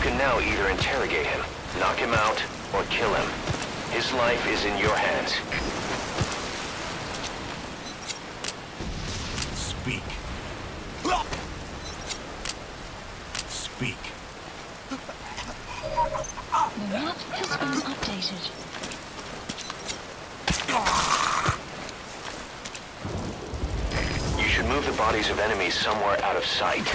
can now either interrogate him, knock him out, or kill him. His life is in your hands. Speak. Speak. The map has been updated. You should move the bodies of enemies somewhere out of sight.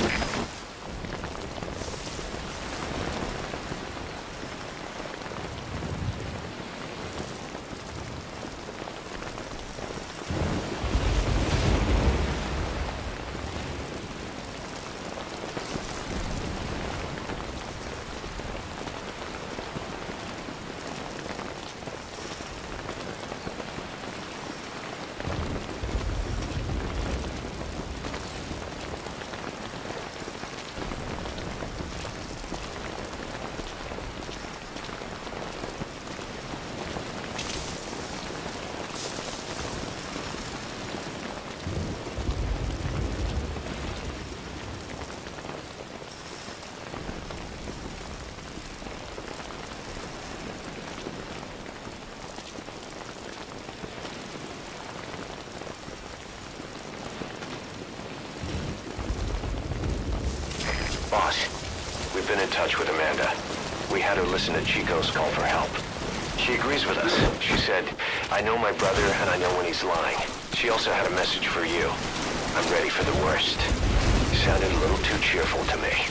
Boss, we've been in touch with Amanda. We had her listen to Chico's call for help. She agrees with us. She said, I know my brother and I know when he's lying. She also had a message for you. I'm ready for the worst. Sounded a little too cheerful to me.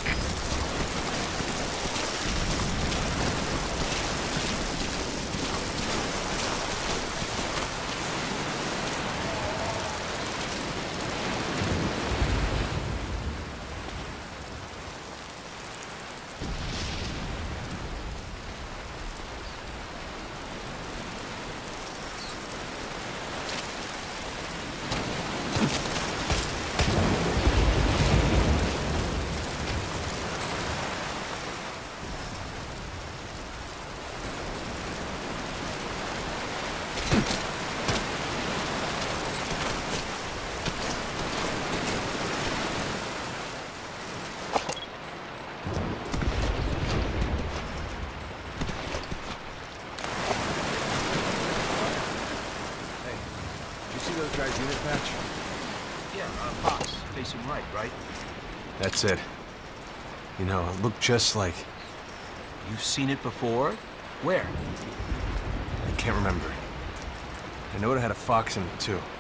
Those guys' unit patch? Yeah, Fox, facing right? That's it. You know, it looked just like... You've seen it before? Where? I can't remember. I know it had a fox in it, too.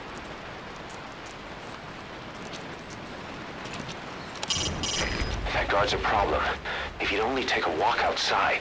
That guard's a problem. If you'd only take a walk outside.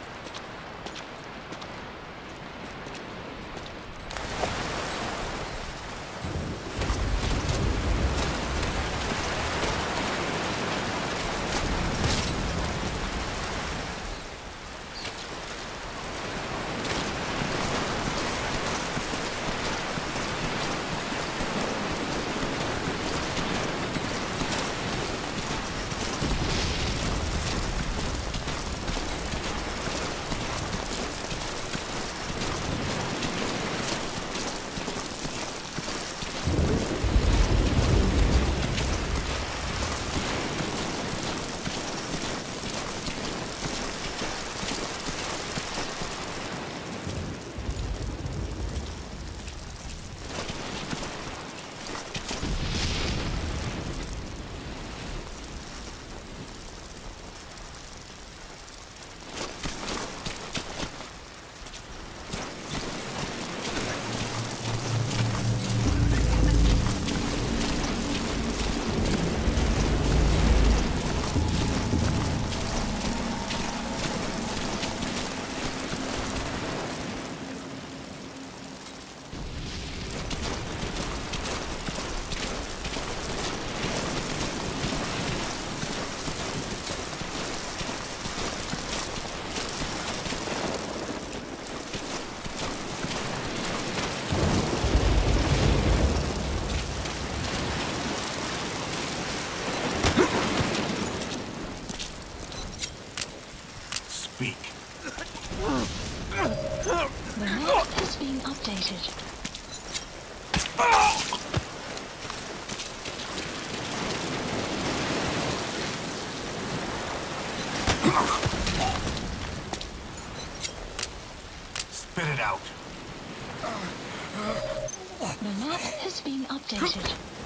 Speak. The map has been updated. out. The map has been updated.